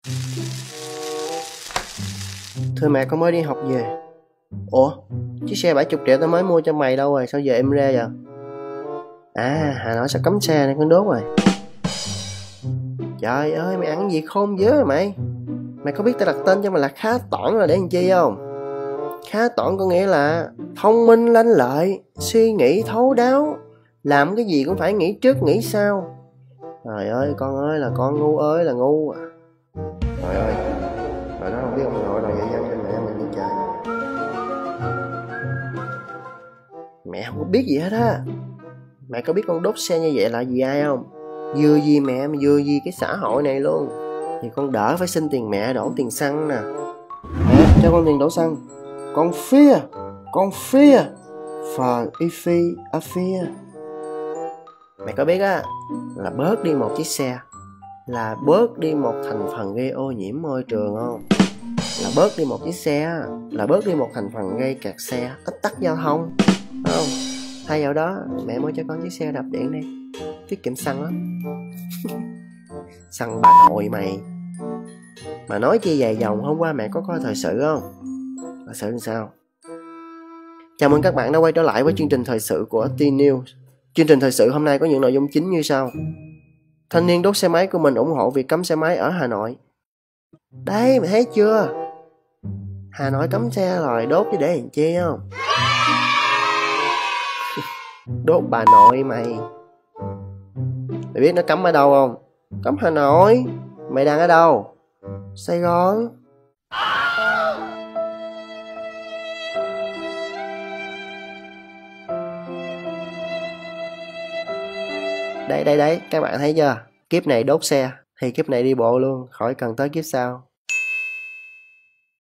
Thưa mẹ, con mới đi học về. Ủa, chiếc xe 70 triệu tao mới mua cho mày đâu rồi, sao giờ em ra vậy? À, Hà Nội sẽ cấm xe này con đốt rồi. Trời ơi, mày ăn gì khôn dữ rồi mày. Mày có biết tao đặt tên cho mày là Khá Toản là để làm chi không? Khá Toản có nghĩa là thông minh lanh lợi, suy nghĩ thấu đáo, làm cái gì cũng phải nghĩ trước nghĩ sau. Trời ơi, con ơi là con, ngu ơi là ngu à. Trời ơi, rồi đó không biết ông nội là dạy dân cho mẹ mình đi trời. Mẹ không có biết gì hết á. Mẹ có biết con đốt xe như vậy là vì ai không? Vừa vì mẹ mà vừa vì cái xã hội này luôn. Thì con đỡ phải xin tiền mẹ đổ tiền xăng nè. Mẹ cho con tiền đổ xăng. Con phia phờ y phi a phia. Mẹ có biết á, là bớt đi một chiếc xe là bớt đi một thành phần gây ô nhiễm môi trường không? Là bớt đi một chiếc xe là bớt đi một thành phần gây kẹt xe, ách tắc giao thông, phải không? Thay vào đó mẹ mua cho con chiếc xe đạp điện đi, tiết kiệm xăng lắm. Xăng bà nội mày. Mà nói chi dài dòng, hôm qua mẹ có coi thời sự không? Thời sự làm sao? Chào mừng các bạn đã quay trở lại với chương trình thời sự của T-News. Chương trình thời sự hôm nay có những nội dung chính như sau. Thanh niên đốt xe máy của mình ủng hộ việc cấm xe máy ở Hà Nội. Đây, mày thấy chưa? Hà Nội cấm xe rồi, đốt chứ để làm chi không? Đốt bà nội mày. Mày biết nó cấm ở đâu không? Cấm Hà Nội. Mày đang ở đâu? Sài Gòn. Đây, các bạn thấy chưa? Kiếp này đốt xe thì kiếp này đi bộ luôn, khỏi cần tới kiếp sau.